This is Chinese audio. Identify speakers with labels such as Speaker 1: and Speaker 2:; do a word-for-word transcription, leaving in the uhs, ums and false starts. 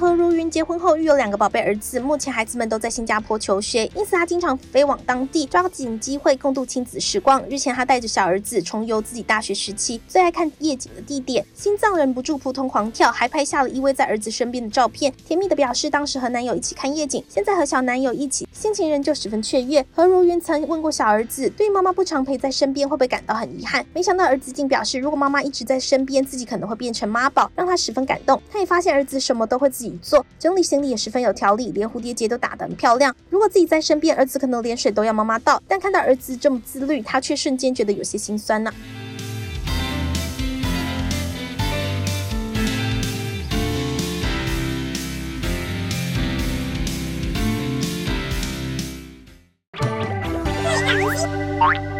Speaker 1: 何如云结婚后育有两个宝贝儿子，目前孩子们都在新加坡求学，因此他经常飞往当地，抓紧机会共度亲子时光。日前他带着小儿子重游自己大学时期最爱看夜景的地点，心脏忍不住扑通狂跳，还拍下了依偎在儿子身边的照片，甜蜜的表示当时和男友一起看夜景，现在和小男友一起，心情仍旧十分雀跃。何如云曾问过小儿子，对于妈妈不常陪在身边会不会感到很遗憾？没想到儿子竟表示，如果妈妈一直在身边，自己可能会变成妈宝，让他十分感动。他也发现儿子什么都会自己做，整理行李也十分有条理，连蝴蝶结都打得很漂亮。如果自己在身边，儿子可能连水都要妈妈倒，但看到儿子这么自律，他却瞬间觉得有些心酸呢。
Speaker 2: Bye.